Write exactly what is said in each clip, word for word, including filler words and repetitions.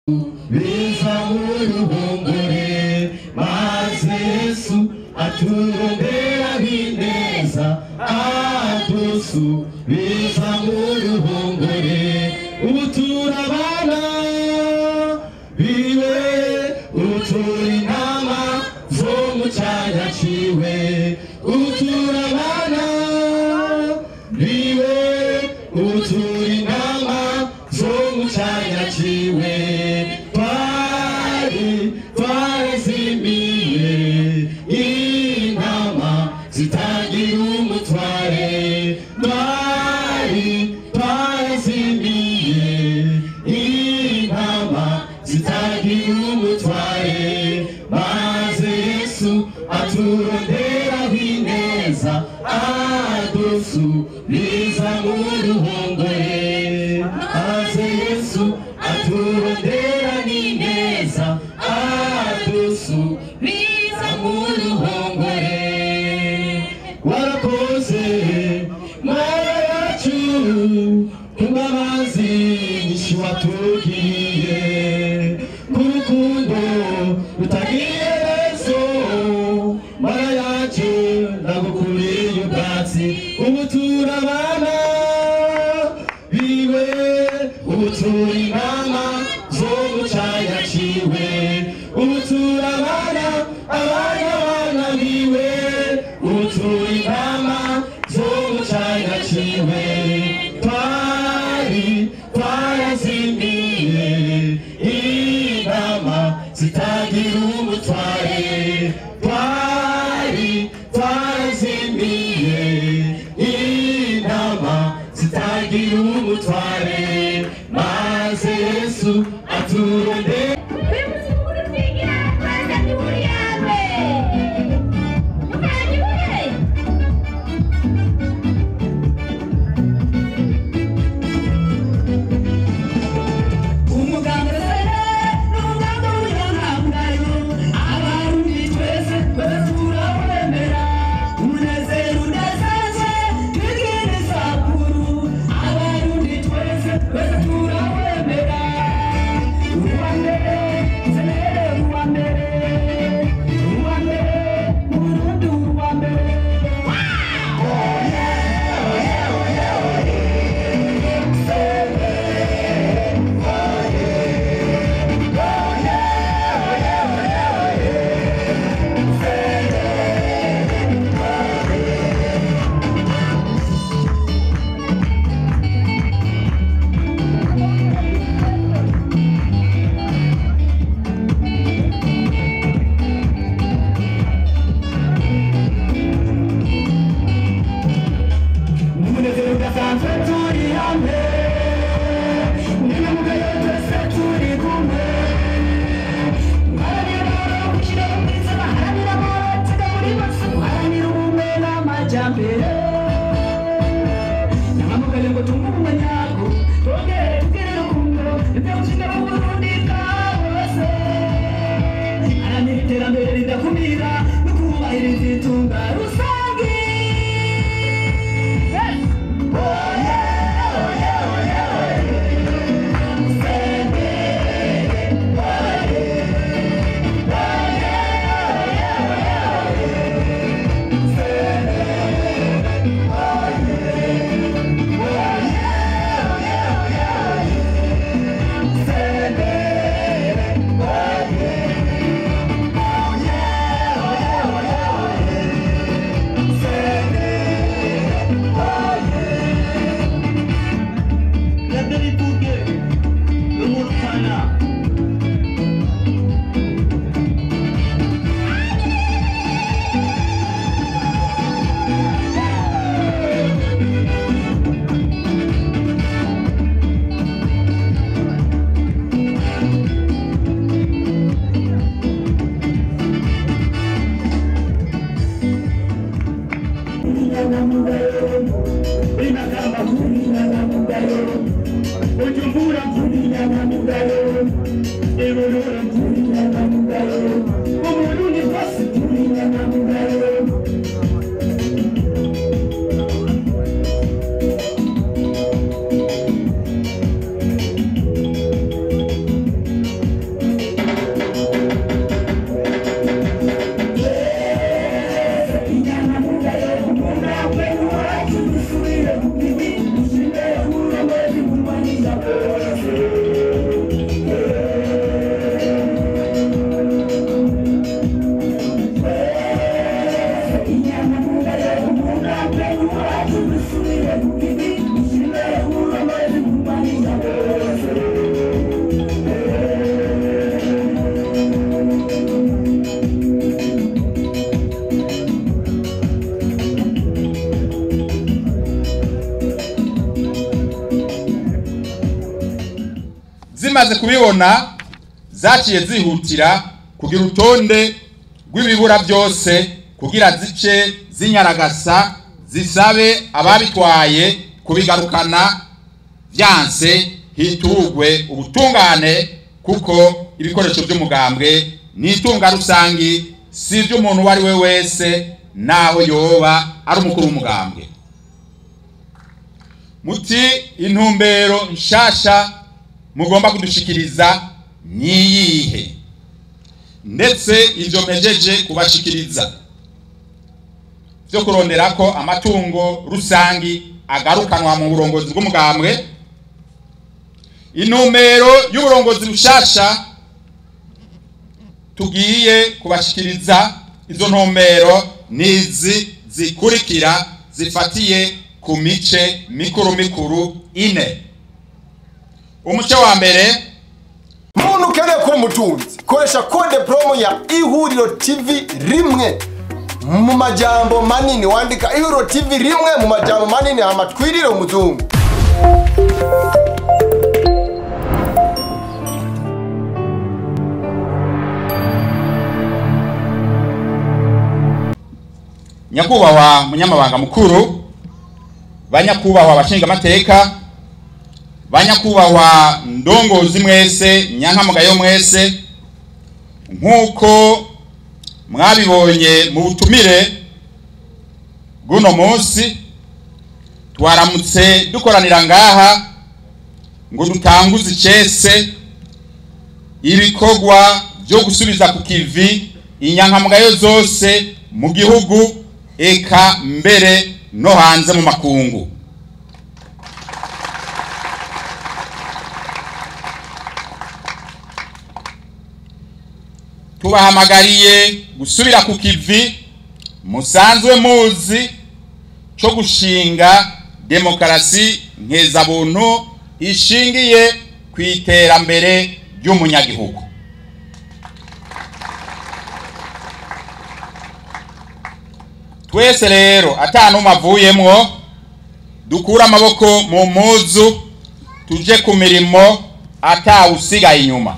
biza muruhongore maze Yesu aturondera bineza adusubiza muruhongore ubu turabana biwe utura intama zo mu cyanya ciwe ubu turabana biwe utura intama zo mu cyanya ciwe twari twarazimiye intama zitagira umutware twari twarazimiye intama zitagira umutware maze Yesu aturondera bineza adusubiza mu ruhongore maze Yesu aturondera bineza adusubiza mu ruhongore warakoze Mana yacu kumbabazi nyinshi watugiriye kurukundo rutagira iherezo Mana yacu ndagukuriye ubwatsi ubu turabana biwe ubu turi intama zo mu cyanya ciwe ubu turabana abana bana biwe ubu turi intama zo mu cyanya ciwe twari twarazimiye intama zitagira umutware twari twarazimiye intama zitagira umutware maze Yesu aturondera zimaze kubibona zaciye zihutira kugira urutonde rw'ibibura byose kugira zice zinyaragasa zisabe ababitwaye kubigarukana byanse hitugwe ubutungane, kuko ibikoresho by'umugambwe n'itunga rusangi si iby'umuntu wari we wese naho yoba ari umukuru w'umugambwe. Muti intumbero nshasha mugomba kudushikiriza niyihe? Ndetse ivyo mejeje kubashikiriza byo kurondera ko amatungo rusangi agarukanwa mu burongozi bw'umugambwe. Intumbero y'uburongozi bushasha tugiye kubashikiriza, izo ntumbero nizi zikurikira zifatiye ku mice mikuru mikuru ine. Umuce wa mbere, muntu ukeneye kuba umutunzi koresha kode promo ya Ihuriro T V rimwe mu majambo manini, wandika Ihuriro T V rimwe mu majambo manini amatwirire umuzungu. Nyakubahwa munyamabanga mukuru, banyakubahwa abashinga amateka, banyakubahwa ndongozi mwese, nyankamugayo mwese, nkuko mwabibonye mu butumire bw'uno munsi, twaramutse dukoranira ngaha ngo dutanguze icese ibikorwa byo gusubiza ku kivi inyankamugayo zose mu gihugu, eka mbere no hanze mu makungu. Tubahamagariye gusubira ku kivi musanzwe muzi cyo gushinga demokarasi nkeza-buntu ishingiye ku iterambere ry'umunyagihugu. Twese rero atanu mavuyemwo dukura amaboko mu muzu tuje ku mirimo atawusigaye inyuma.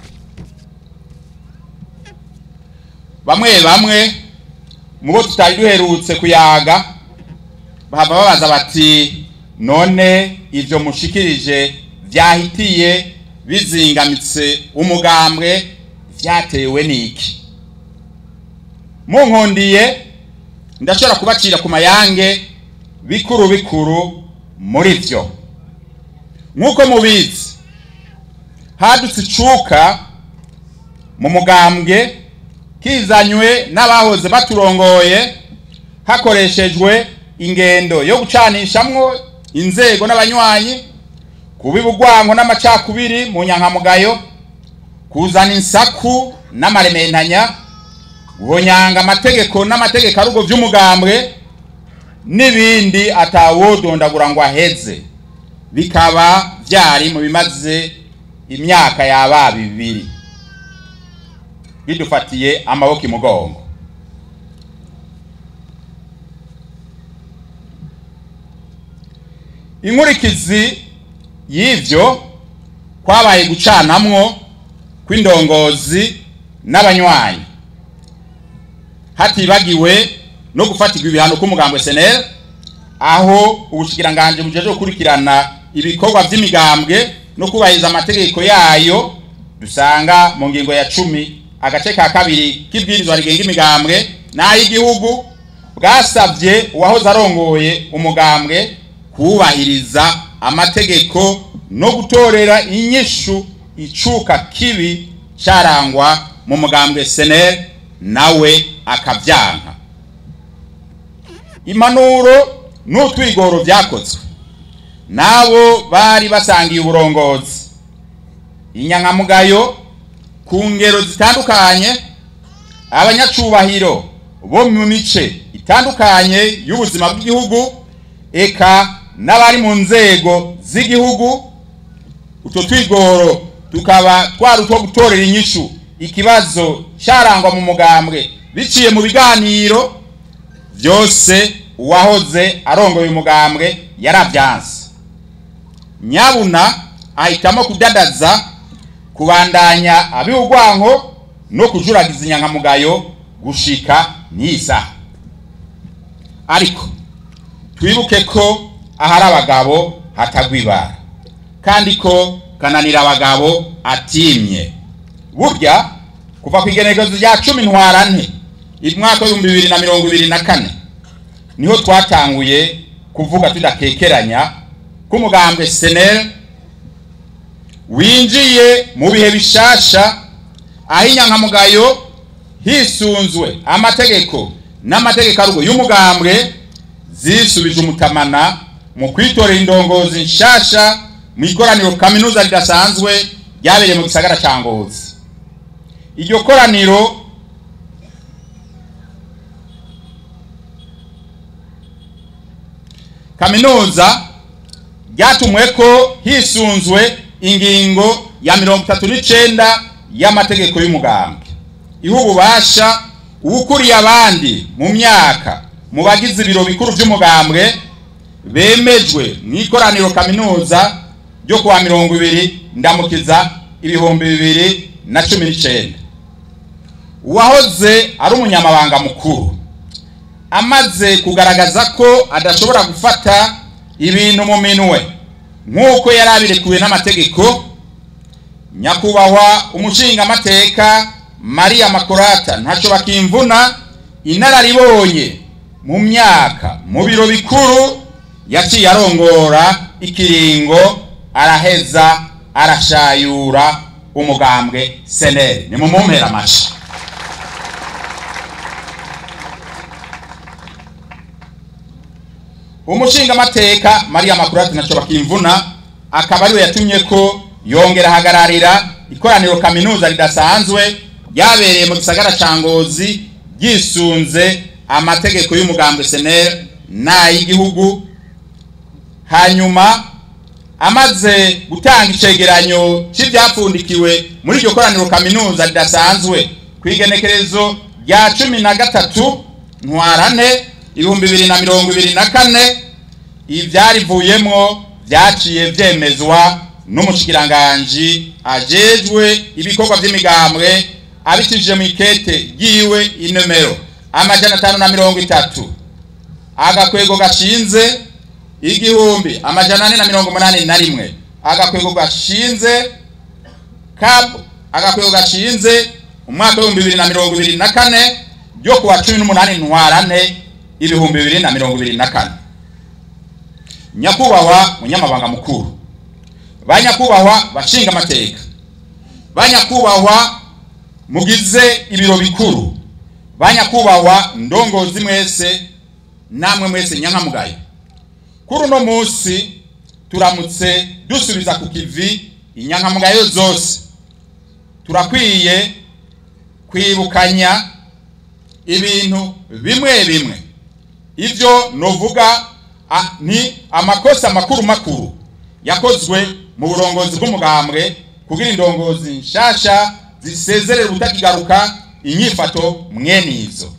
Bamwe bamwe mubo tutari duherutse kuyaga bahava babaza bati none ivyo mushikirije vyahitiye bizingamitse umugambwe vyatewe niki? Munkondiye ndashobora kubacira ku mayange bikuru bikuru muri vyo. Nkuko mubizi hadutse icuka mu mugambwe kizanywe n'abahoze baturongoye hakoreshejwe ingendo yo gucanishamwo inzego n'abanywanyi, kubibugwango n'amacakubiri mu nyankamugayo, kuzana insaku n'amarementanya, guhonyanga amategeko n'amategeko arugo vy'umugambwe n'ibindi atawodondagura ngo aheze, bikaba vyari mu bimaze imyaka yaba bibiri bidufatiye amaboko imugongo. Inkurikizi y'ivyo kwabaye gucanamwo kw'indongozi n'abanywanyi, hatibagiwe no gufatirwa ibihano k'umugambwe S N L, aho ubushikiranganje bujeje gukurikirana ibikorwa vy'imigambwe no kubahiriza amategeko yayo dusanga mu ngingo ya cumi agace ka kabiri k'ibwirizwa rigenga imigambwe n'ay'igihugu bwasavye uwahoze arongoye umugambwe kubahiriza amategeko no gutorera inyishu icuka kibi carangwa mu mugambwe S N L, nawe akavyanka. Impanuro n'utwigoro vyakozwe nabo bari basangiye uburongozi, inyankamugayo ku ngero zitandukanye, abanyacubahiro bo mu mice itandukanye y'ubuzima bw'igihugu, eka n'abari mu nzego z'igihugu. Utwo twigoro tukaba twari utwo gutorera inyishu ikibazo carangwa mu mugambwe biciye mu biganiro vyose. Uwahoze arongoye umugambwe yaravyanse, nyabuna ahitamo kudadaza kubandanya abiugwanko no kujuragiza inyankamugayo gushika nisa. Ariko twibuke ko ahari abagabo hatagwibara kandi ko kananira abagabo atimye. Burya kuva ku igenekerezo rya cumi ntwarante imwaka w'ibihumbi bibiri na mirongo ibiri na kane niho twatanguye kuvuga tudakekeranya ko umugambwe S N L winjiye mu bihe bishasha aho inyankamugayo hisunzwe amategeko n'amategeko arugo y'umugambwe zisubije umutamana mu kwitorera indongozi nshasha mu ikoraniro kaminuza ridasanzwe ryabereye mu gisagara ca Ngozi. Iryo koraniro kaminuza ryatumweko hisunzwe ingingo ya mirongo itatu n'icenda y'amategeko y'umugambwe iha ububasha uwukuriye abandi mu myaka mu bagize ibiro bikuru by'umugambwe bemejwe mu ikoraniro kaminuza ryo kuwa mirongo ibiri ndamukiza ibihumbi bibiri na cumi n'icenda. Uwahoze ari umunyamabanga mukuru amaze kugaragaza ko adashobora gufata ibintu mu minwe nk'uko yari abirekuwe n'amategeko, nyakubahwa umushinga amateka Maria Makurata ntaco bakimvuna inararibonye mu myaka mu biro bikuru yaciye arongora ikiringo araheza arashayura umugambwe S N L. Ni mu mumpera amashi. Umushinga amateka Maria Makurata ntaco bakimvuna akaba ariwe yatumye ko yongera hagararira ikoraniro kaminuza ridasanzwe yabereye mu gisagara ca Ngozi gisunze amategeko y'umugambwe S N L na y'igihugu. Hanyuma amaze gutanga icegeranyo c'ivyapfundikiwe muri iryo koraniro kaminuza ridasanzwe kwigenekerezo rya cumi na gatatu ntwarante ibihumbi bibiri na mirongo ibiri na kane, ivyarivuyemwo vyaciye vyemezwa n'umushikiranganji ajejwe ibikorwa vy'imigambwe abitije mu ikete yiwe inomero amajana atanu na mirongo itatu agakwego gashinze igihumbi amajana ane na mirongo umunani na rimwe agakwego gashinze kab agakwego gashinze umwaka w'ibihumbi bibiri na mirongo ibiri na kane ryo kuwa cumi n'umunani ntwarante ibihumbi bibiri na mirongo ibiri na kane. Nyakubahwa munyamabanga mukuru, banyakubahwa bashinga amateka, banyakubahwa mugize ibiro bikuru, banyakubahwa ndongozi mwese namwe mwese nyankamugayo, kuri uno munsi turamutse dusubiza ku kivi inyankamugayo zose. Turakwiye kwibukanya ibintu bimwe bimwe. Ivyo novuga ni amakosa makuru makuru yakozwe mu burongozi bw'umugambwe kugira indongozi nshasha zisezerera ubutakigaruka inyifato mwene izo.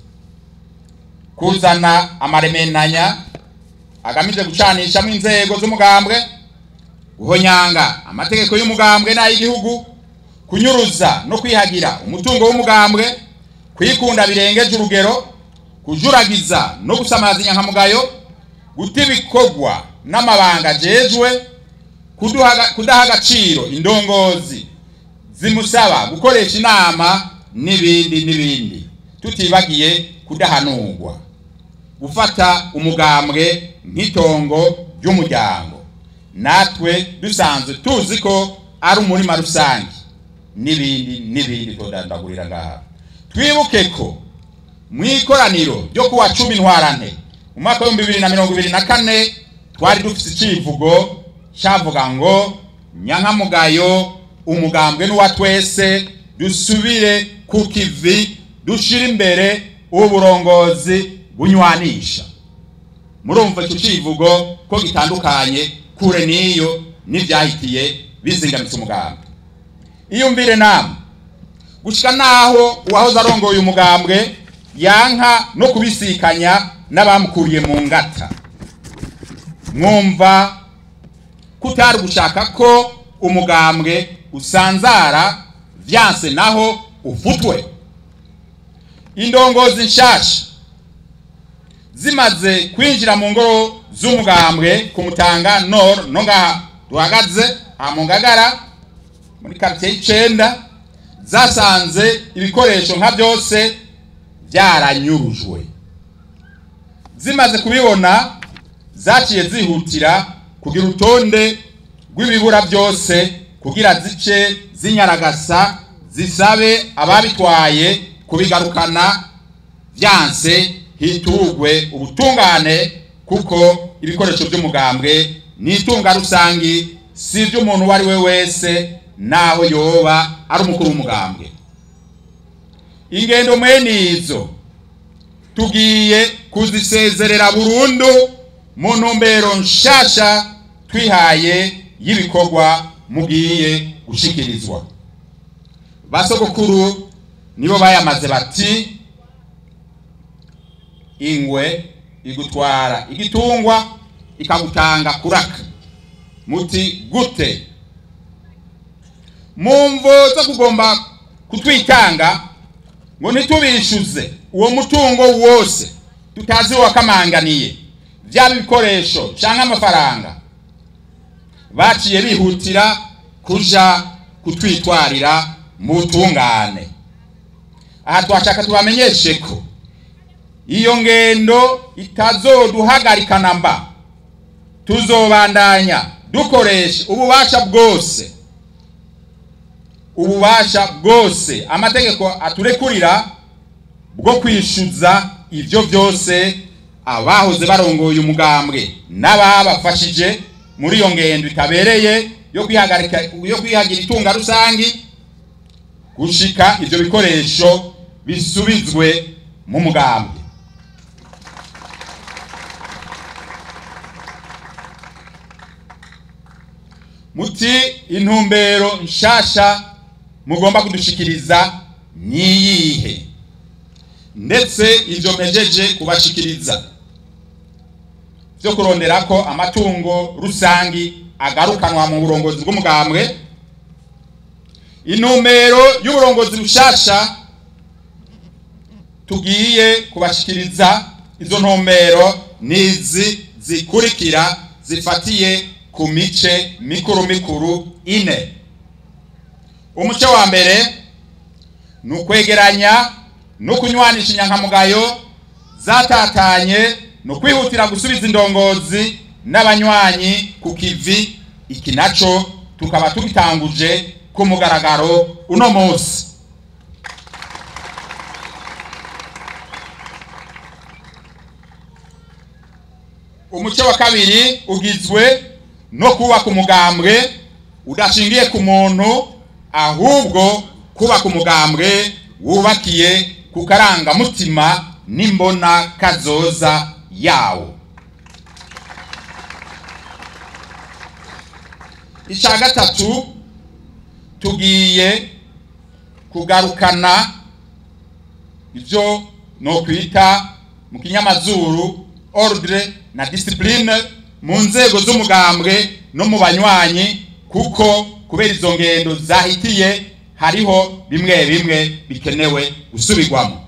Kuzana amaremenanya agamije gucanisha mu inzego z'umugambwe, guhonyanga amategeko y'umugambwe n'ay'igihugu, kunyuruza no kwihagira umutungo w'umugambwe, kwikunda birengeje urugero, kujuragiza no gusamaza inyankamugayo, gutibikogwa n'amabanga jejwe, kudaha agaciro indongozi zimusaba gukoresha inama n'ibindi n'ibindi, tutibagiye kudahanurwa, gufata umugambwe nk'itongo ry'umuryango natwe dusanzwe tuzi ko ari umurima rusange n'ibindi n'ibindi todandagurira ngaha. Twibuke ko mu ikoraniro ryo kuwa cumi ntwarante mu mwaka w'ibihumbi bibiri na mirongo ibiri na kane twari dufite icivugo cavuga ngo nyankamugayo umugambwe n'uwa twese, dusubire ku kivi, dushira imbere uburongozi bunywanisha. Murumva ico civugo ko gitandukanye kure niyo n'ivyahitiye bizingamitse umugambwe. Iyumvire namwe gushika naho uwahoze arongoye umugambwe yanka no kubisikanya n'abamukuriye mu ngata. Mwumva kutari gushaka ko umugambwe usanzara, vyanse naho ufutwe. Indongozi nshasha zimaze kwinjira mu ngoro z'umugambwe ku Mutanga Nord no ngaha duhagaze ha mu Ngagara muri quartier y'icenda, zasanze ibikoresho nka byose byaranyurujwe. Zimaze kubibona zaciye zihutira kugira urutonde rw'ibibura byose kugira zice zinyaragasa zisabe ababitwaye kubigarukana, vyanse hitugwe ubutungane, kuko ibikoresho by'umugambwe ni itunga rusangi, si iby'umuntu wari we wese naho yoba ari umukuru w'umugambwe. Ingendo mwene izo tugiye kuzisezerera burundu mu ntumbero nshasha twihaye y'ibikorwa mugiye gushikirizwa. Basogokuru nibo bayamaze bati ingwe igutwara igitungwa ikagutanga kuraka, muti gute? Mumvo zo kugomba kutwitanga ngo ntitubishuze uwo mutungo wose tutazi wakamanganiye, byaba ibikoresho cyangwa amafaranga, baciye bihutira kuja kutwitwarira mu tungane. Aha twashaka tubamenyeshe ko iyo ngendo itazoduhagarikana mba, tuzobandanya dukoresha ububasha bwose ububasha bwose amategeko aturekurira bwo kwishuza ivyo byose abahoze barongoye umugambwe n'ababafashije muri iyo ngendo itabereye yo kwihagarika yo kwihagira itunga rusangi, gushika ivyo bikoresho bisubizwe mu mugambwe. Muti intumbero nshasha mugomba kudushikiriza niyihe? Ndetse ivyo mejeje kubashikiriza byo kurondera ko amatungo rusangi agarukanwa mu burongozi bw'umugambwe. Intumbero y'uburongozi rushasha tugiye kubashikiriza, izo ntumbero nizi zikurikira zifatiye ku mice mikuru mikuru ine. Umuce wa mbere nukwegeranya no kunywanisha inyankamugayo zatatanye no kwihutira gusubiza indongozi n'abanywanyi ku kivi. Iki naco tukaba tubitanguje ku mugaragaro uno munsi. Umuce wa kabiri ugizwe no kuba ku mugambwe udashingiye ku muntu, ahubwo kuba ku mugambwe wubakiye ku karanga mutima n'imbona kazoza yawo. Ica gatatu tugiye kugarukana ivyo no kwita mu kinyamazuru ordre na discipline mu nzego z'umugambwe no mu banywanyi, kuko kubera izo ngendo zahitiye hariho bimwe bimwe bikenewe gusubirwamo.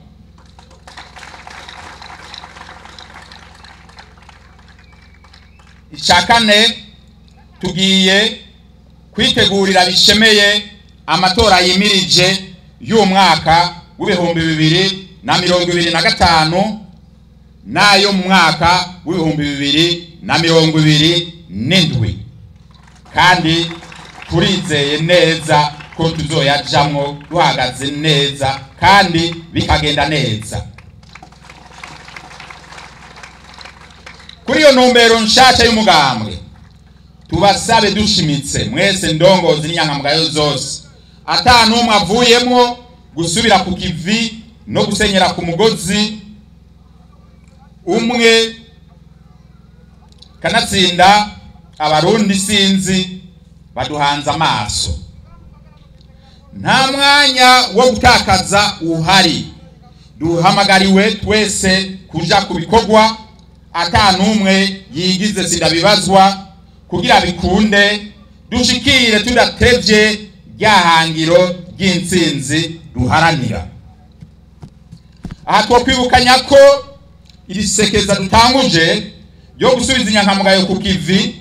Icyakane tugiye kwitegurira bishemeye amatora yimirije y'umwaka w'ibihumbi bibiri na mirongo ibiri na gatanu nayo mu mwaka w'ibihumbi bibiri na mirongo ibiri n'indwi, kandi turizeye neza ko tuzoyajamwo duhagaze neza kandi bikagenda neza. Kuri iyo ntumbero nshasha y'umugambwe tubasabe dushimitse mwese ndongozi n'inyankamugayo zose ata numwe avuyemwo gusubira ku kivi no gusenyera ku mugozi umwe, kanatsinda abarundi sinzi baduhanze amaso. Nta mwanya wo gutakaza uhari, duhamagariwe twese kuja kubikogwa ata numwe yigize sindabibazwa kugira bikunde dushikire tudatevye ryahangiro ry'intsinzi duharanira. Aha twokwibukanya ko iri sekeza dutanguje yo gusubiza inyankamugayo ku kivi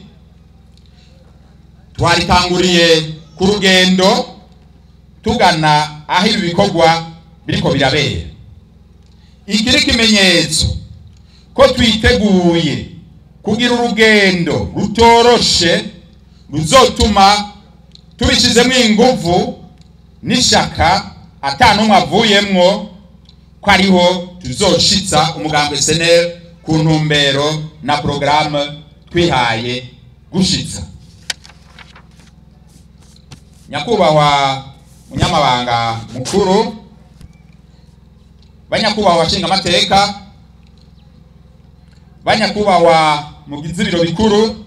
twaritanguriye ku rugendo tugana aho ibi bikorwa biriko birabera. Ikiri kimenyetso ko twiteguye kugira urugendo rutoroshe ruzotuma tubishizemo inguvu n'ishaka atanumwe avuyemwo ko ariho tuzoshitsa umugambwe S N L ku ntumbero na programme twihaye gushitsa. Nyakubahwa munyamabanga mukuru, banyakubahwa bashinga amateka, banyakubahwa mugiziriro bikuru,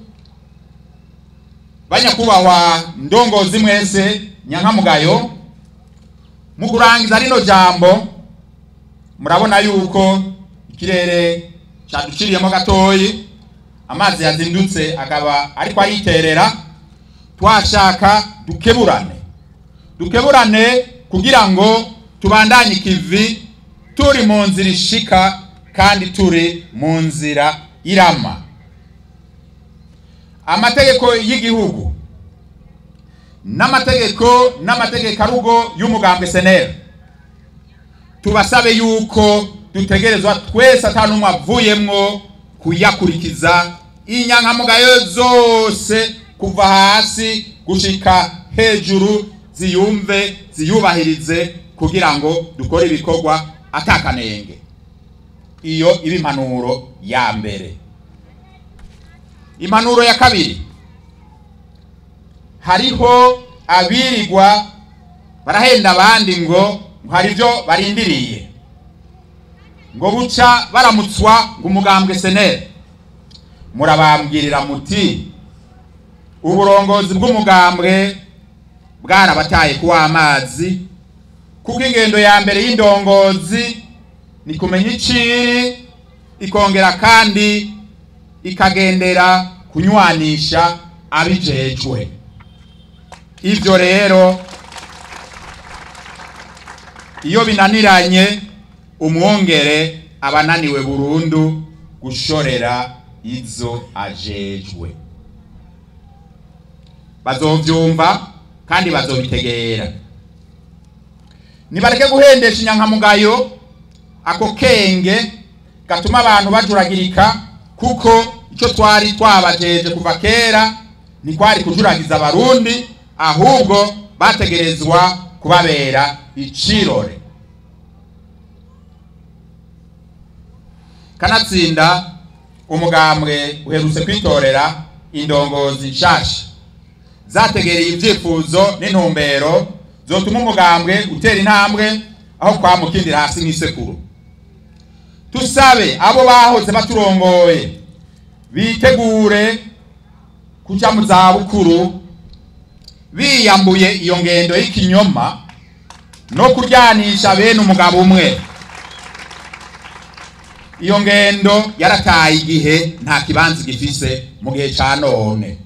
banyakubahwa ndongozi mwese nyankamugayo, mu kurangiza rino jambo murabona yuko ikirere caduciriyemo gatoyi, amazi yazindutse akaba ariko ariterera. Twashaka dukeburane dukeburane kugira ngo tubandanye ikivi turi mu nzira ishika kandi turi mu nzira irama. Amategeko y'igihugu n'amategeko n'amategeko arugo y'umugambwe S N L tubasabe yuko dutegerezwa twese atanumwe avuyemwo kuyakurikiza inyankamugayo zose kuva hasi gushika hejuru, ziyumve ziyubahirize kugira ngo dukore ibikorwa atakanenge. Iyo ibi impanuro ya mbere. Impanuro ya kabiri, hariho abirigwa barahenda abandi ngo hari ibyo barindiriye ngo buca baramutswa ngo umugambwe S N L. Murabambwirira muti uburongozi bw'umugambwe bwarabataye kuwa amazi, kuko ingendo ya mbere y'indongozi ni kumenya iciri ikongera kandi ikagendera kunywanisha abijejwe. Ivyo rero iyo binaniranye umwongere abananiwe burundu gushorera izo ajejwe. Bazovyumva kandi bazobitegera. Nibareke guhendesha inyankamugayo ako kenge gatuma abantu bajuragirika, kuko ico twari twabajeje kuva kera ni kwari kujuragiza abarundi, ahubwo bategerezwa kubabera icirore. Kanatsinda umugambwe uherutse kwitorera indongozi nshasha zategereye ivyifuzo n'intumbero zotuma umugambwe utera intambwe aho kwamukindira hasi nk'isekuru. Tusabe abo bahoze baturongoye bitegure kuja mu zabukuru biyambuye iyo ngendo y'ikinyoma no kuryanisha bene umugabo umwe. Iyo ngendo yarataye igihe nta kibanza gifise mu gihe ca none.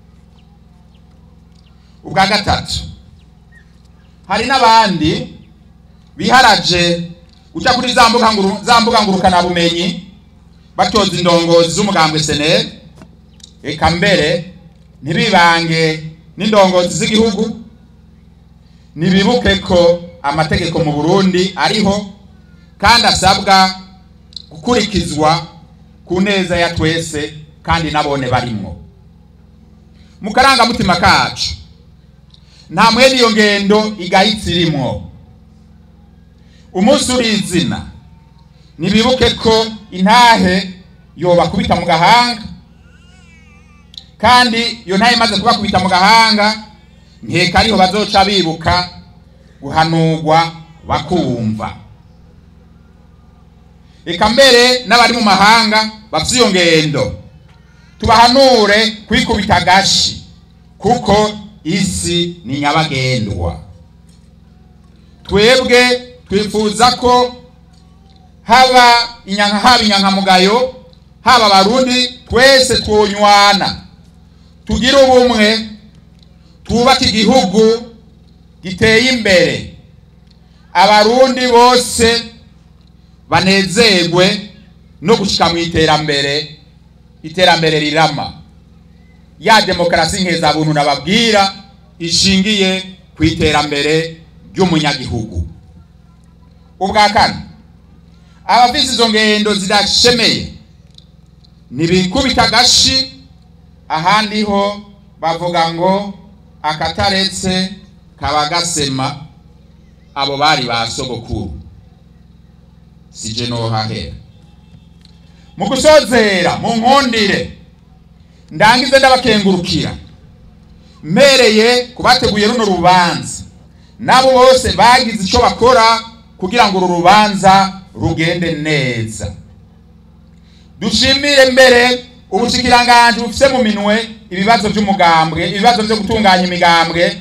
Ubwa gatatu, hari n'abandi biharaje uca kuri zambuka nguru zambuka ngurukana bumenyi batoza indongozi z'umugambwe S N L, eka mbere ntibibange n'indongozi z'igihugu. Nibibuke ko amategeko mu Burundi ariho kandi asabwa gukurikizwa ku neza ya twese kandi nabone barimwo. Mu karanga mutima kacu nta mwene iyo ngendo igahitse irimwo. Umunsi urizina nibibuke ko intahe yoba kubita mu gahanga, kandi iyo ntahe imaze kuba kubita mu gahanga nkeka ariho bazoca bibuka guhanurwa bakumva. Eka mbere n'abari mu mahanga bafite iyo ngendo tubahanure kwikubita gashi, kuko isi ni nyabagendwa. Twebwe twifuza ko haba inyanka haba inyankamugayo haba Barundi twese twonywana, tugira ubumwe, twubaka igihugu giteye imbere abarundi bose banezerwe no gushika mu iterambere iterambere rirama ya demokarasi nkeza buntu nababwira ishingiye ku iterambere ry'umunyagihugu. Ubwa kane, abafise izo ngendo zidashemeye nibikubita agashi, ahandi ho bavuga ngo akataretse kabagasema. Abo bari ba sogokuru sije no hahera. Mu gusozera mu nkondire ndangize ndabakengurukira mpereye kubateguye runo rubanza nabo bose bagize ico bakora kugira ngo uru rubanza rugende neza. Dushimire mbere ubushikiranganje bufise mu minwe ibibazo by'umugambwe, ibibazo byo gutunganya imigambwe,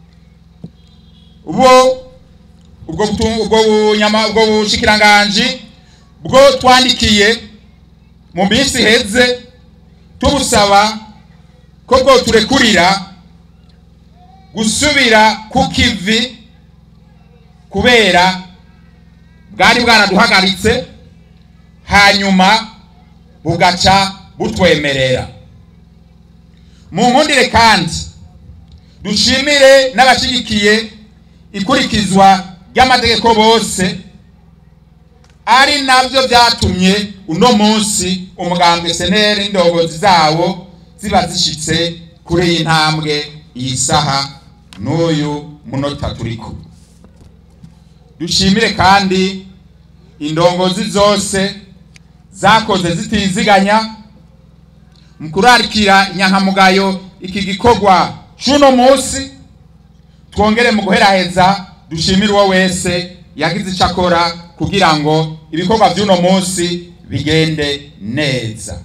ubwo ubwo ubwo nyama ubwo bushikiranganje bwo twandikiye mu minsi heze tubusaba ko bwo turekurira gusubira ku kivi kubera bwari bwaraduhagaritse hanyuma bugaca butwemerera. Mu nkundire kandi dushimire n'abashigikiye ikurikizwa ry'amategeko bose, ari navyo byatumye uno munsi umugambwe S N L indongozi zawo ziba zishitse kuri iyi ntambwe iyi saha n'uyu munota turiko. Dushimire kandi indongozi zose zakoze zitiziganya mu kurarikira inyankamugayo iki gikorwa cuno munsi. Twongere mu guheraheza dushimire uwo wese yagize icakora kugira ngo ibikorwa by'uno munsi bigende neza.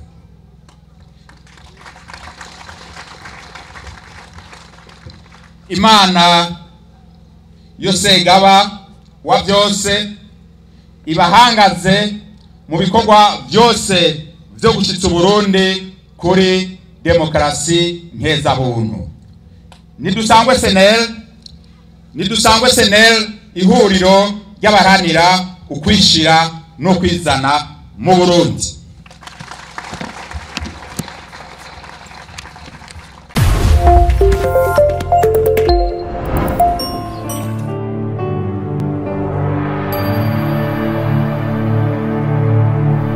Imana yose gaba wa byose ibahangaze mu bikorwa byose byo gushitsa Burundi kuri demokarasi nkeza buntu. Nidusangwe S N L nidusangwe S N L ihuriro ry'abaharanira ukwishira no kwizana mu Burundi.